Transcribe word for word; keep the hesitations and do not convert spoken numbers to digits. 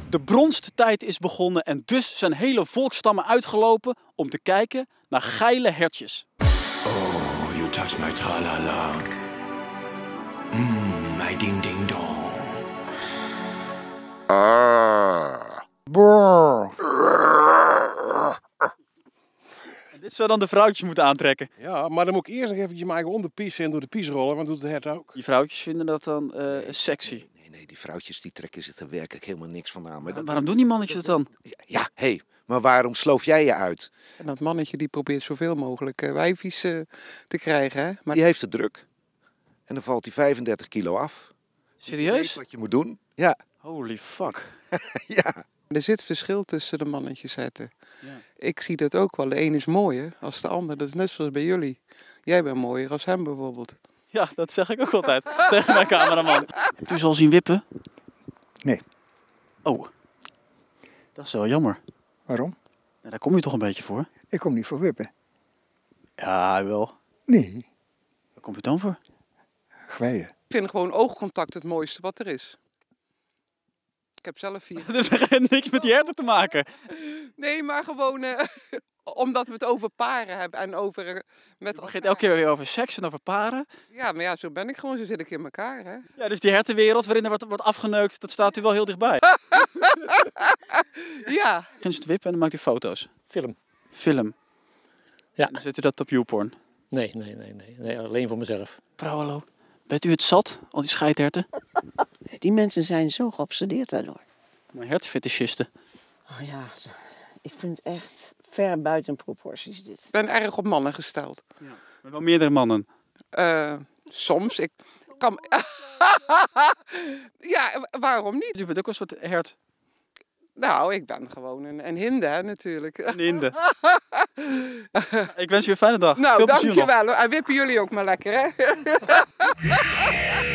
De bronsttijd is begonnen en dus zijn hele volkstammen uitgelopen om te kijken naar geile hertjes. Oh, you touch my tra-la-la. Mmm, my ding-ding-dong. Ah. En dit zou dan de vrouwtjes moeten aantrekken. Ja, maar dan moet ik eerst nog eventjes mijn eigen onderpies en door de pies rollen, want dat doet het hert ook. Die vrouwtjes vinden dat dan uh, sexy. Nee, nee, die vrouwtjes die trekken zich er werkelijk helemaal niks van aan. Maar dat... Waarom doen die mannetjes dat dan? Ja, hé, hey, maar waarom sloof jij je uit? En dat mannetje die probeert zoveel mogelijk uh, wijfies uh, te krijgen. Hè? Maar... Die heeft het druk. En dan valt hij vijfendertig kilo af. Serieus? Je weet wat je moet doen. Ja. Holy fuck. Ja. Er zit verschil tussen de mannetjes zetten. Ja. Ik zie dat ook wel. De een is mooier als de ander. Dat is net zoals bij jullie. Jij bent mooier als hem bijvoorbeeld. Ja, dat zeg ik ook altijd tegen mijn cameraman. Hebt u ze al zien wippen? Nee. Oh, dat is wel jammer. Waarom? Ja, daar kom je toch een beetje voor? Ik kom niet voor wippen. Ja, wel. Nee, Waar kom je dan voor? gwijen. Ik vind gewoon oogcontact het mooiste wat er is. Ik heb zelf vier. Dat heeft niks met die herten te maken. Nee, maar gewoon uh, omdat we het over paren hebben en over... Uh, met Je begint elke keer weer over seks en over paren. Ja, maar ja, zo ben ik gewoon. Zo zit ik in elkaar, hè. Ja, dus die hertenwereld waarin er wordt, wordt afgeneukt, dat staat u wel heel dichtbij. Ja. Begin ze te wippen en dan maakt u foto's. Film. Film. Ja. En dan zet u dat op YouPorn. Nee, nee, nee, nee, nee. Alleen voor mezelf. Vrouwenlo, bent u het zat? Al die scheidherten? Die mensen zijn zo geobsedeerd daardoor. Maar hertenfetischisten. Oh ja, ik vind het echt ver buiten proporties dit. Ik ben erg op mannen gesteld. Ja. Maar wel meerdere mannen. Uh, soms. Ik kan... Ja, waarom niet? U bent ook een soort hert. Nou, ik ben gewoon een, een hinde, hè, natuurlijk. Een hinde. Ik wens u een fijne dag. Nou, Veel plezier nog. dankjewel. En wippen jullie ook maar lekker, hè?